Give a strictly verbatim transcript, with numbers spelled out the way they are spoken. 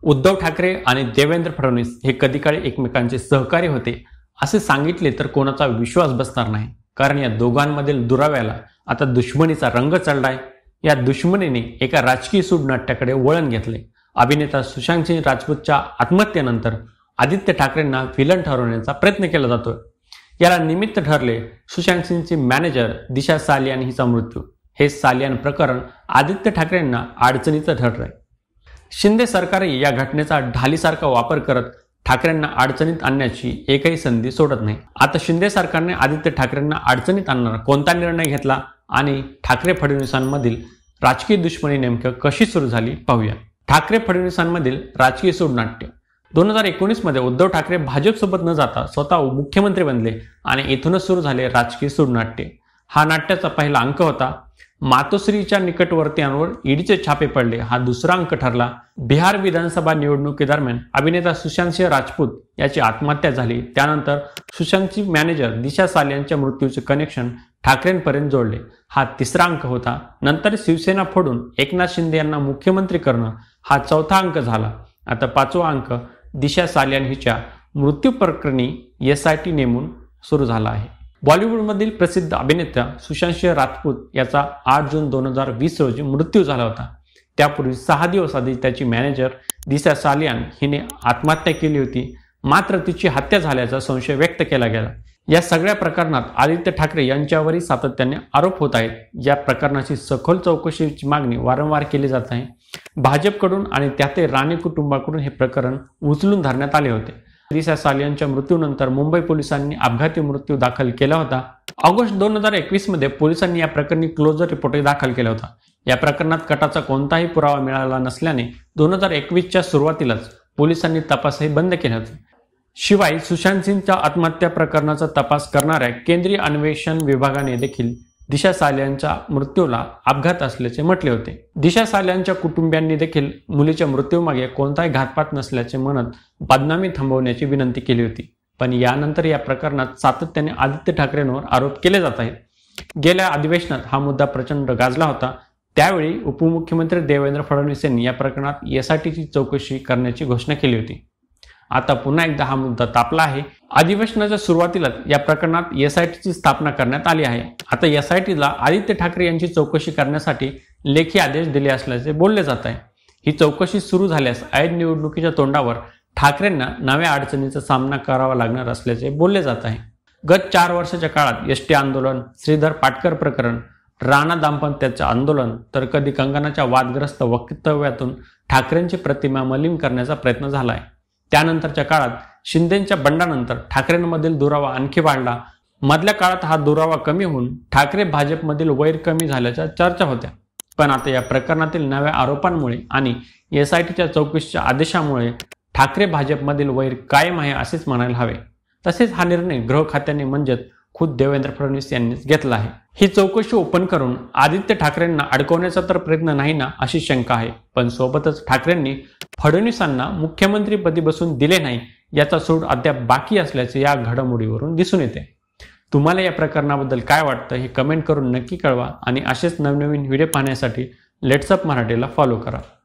उद्धव ठाकरे आणि देवेंद्र फडणवीस हे कधी काळी एकमेकांचे सहकारी होते असे सांगितले तर कोणाचा विश्वास बसणार नाही, कारण या दोघांमधील दुराव्याला आता दुश्मनीचा रंग चढलाय। या दुश्मनीने एका राजकीय सूडनाट्याकडे वळण घेतले। अभिनेता सुशांत सिंह राजपूतच्या आत्महत्येनंतर आदित्य ठाकरेंना विलन ठरवण्याचा प्रयत्न केला जातोय। याला निमित्त ठरले सुशांत सिंहचे मॅनेजर दिशा सालियान हिचा मृत्यू। हे सालियान प्रकरण आदित्य ठाकरेंना अडचणीचं ठरलंय। शिंदे सरकार या घटनेचा ढालीसारखा वापर करत ठाकरेंना अडचणीत आणण्याची एकही संधी सोडत नाही। आता शिंदे सरकारने आदित्य ठाकरेंना अडचणीत आणणारा कोणता निर्णय घेतला आणि ठाकरे फडणवीसांमधील राजकीय दुश्मनी नेमकं कशी सुरू झाली पाहूया। ठाकरे फडणवीसांमधील राजकीय सूडनाट्य। दोन हजार एकोणीस मध्ये उद्धव ठाकरे भाजपसोबत न जाता स्वतः मुख्यमंत्री बनले आणि इथूनच सुरू झाले राजकीय सूडनाट्य। हा नाट्याचा पहिला अंक होता। मातोश्रीच्या निकटवर्तीयांवर ईडीचे छापे पडले हा दुसरा अंक ठरला। बिहार विधानसभा निवडणुकीदरम्यान अभिनेता सुशांत सिंह राजपूत याची आत्महत्या झाली। त्यानंतर सुशांतची मॅनेजर दिशा सालियानच्या मृत्यूचे कनेक्शन ठाकरेंपर्यंत जोडले हा तिसरा अंक होता। नंतर शिवसेना फोडून एकनाथ शिंदे यांना मुख्यमंत्री करणं हा चौथा अंक झाला। आता पाचवा अंक दिशा सालियान हिच्या मृत्यू प्रकरणी एस आय टी नेमून सुरू झाला आहे। बॉलिवूडमधील प्रसिद्ध अभिनेता सुशांत सिंह राजपूत याचा आठ जून दोन हजार वीस रोजी मृत्यू झाला होता। त्यापूर्वी सहा दिवस आधी त्याची मॅनेजर दिशा सालियान हिने आत्महत्या केली होती, मात्र तिची हत्या झाल्याचा संशय व्यक्त केला गेला। या सगळ्या प्रकरणात आदित्य ठाकरे यांच्यावरही सातत्याने आरोप होत आहेत। या प्रकरणाची सखोल चौकशीची मागणी वारंवार केली जात आहे। भाजपकडून आणि त्यातही राणे कुटुंबाकडून हे प्रकरण उचलून धरण्यात आले होते। दिशा सालियानच्या मृत्यूनंतर मुंबई पोलिसांनी अपघाती मृत्यू दाखल केला होता। ऑगस्ट दोन हजार एकवीस मध्ये पोलिसांनी या प्रकरणी क्लोजर रिपोर्टही दाखल केला होता। या प्रकरणात कटाचा कोणताही पुरावा मिळाला नसल्याने दोन हजार एकवीसच्या सुरुवातीलाच पोलिसांनी तपासही बंद केला होता। शिवाय सुशांत सिंहच्या आत्महत्या प्रकरणाचा तपास करणाऱ्या केंद्रीय अन्वेषण विभागाने देखील दिशा सालियानच्या मृत्यूला अपघात असल्याचे म्हटले होते। दिशा सालियानच्या कुटुंबियांनी देखील मुलीच्या मृत्यूमागे कोणताही घातपात नसल्याचे म्हणत बदनामी थांबवण्याची विनंती केली होती। पण यानंतर या प्रकरणात सातत्याने आदित्य ठाकरेंवर आरोप केले जात आहेत। गेल्या अधिवेशनात हा मुद्दा प्रचंड गाजला होता। त्यावेळी उपमुख्यमंत्री देवेंद्र फडणवीस यांनी या प्रकरणात एस आय टीची चौकशी करण्याची घोषणा केली होती। आता पुन्हा एकदा हा मुद्दा तापला आहे। अधिवेशनाच्या सुरुवातीलाच या प्रकरणात एस आय टीची स्थापना करण्यात आली आहे। आता एस आय टीला आदित्य ठाकरे यांची चौकशी करण्यासाठी लेखी आदेश दिले असल्याचे बोलले जात आहे। ही चौकशी सुरू झाल्यास ऐन निवडणुकीच्या तोंडावर ठाकरेंना नव्या अडचणीचा सामना करावा लागणार असल्याचे बोलले जात आहे। गत चार वर्षाच्या काळात एस टी आंदोलन, श्रीधर पाटकर प्रकरण, राणा दाम्पत्याचे आंदोलन तर कधी कंगनाच्या वादग्रस्त वक्तव्यातून ठाकरेंची प्रतिमा मलिन करण्याचा प्रयत्न झाला आहे। त्यानंतरच्या काळात शिंदेच्या बंडानंतर ठाकरेंमधील दुरावा आणखी वाढला। मधल्या काळात हा दुरावा कमी होऊन ठाकरे भाजपमधील वैर कमी झाल्याच्या चर्चा होत्या। पण आता या प्रकरणातील नव्या आरोपांमुळे आणि एस आय टीच्या चौकशीच्या आदेशामुळे ठाकरे भाजपमधील वैर कायम आहे असेच म्हणायला हवे। तसेच हा निर्णय गृह खात्याने म्हणजेच खुद्द देवेंद्र फडणवीस यांनीच घेतला आहे। ही चौकशी ओपन करून आदित्य ठाकरेंना अडकवण्याचा तर प्रयत्न नाही ना अशी शंका आहे। पण सोबतच ठाकरेंनी फडणवीसांना मुख्यमंत्रीपदी बसून दिले नाही याचा सूड अद्याप बाकी असल्याचे या घडामोडीवरून दिसून येते। तुम्हाला या प्रकरणाबद्दल काय वाटतं हे कमेंट करून नक्की कळवा आणि असेच नवनवीन व्हिडिओ पाहण्यासाठी लेट्स अप मराठीला फॉलो करा।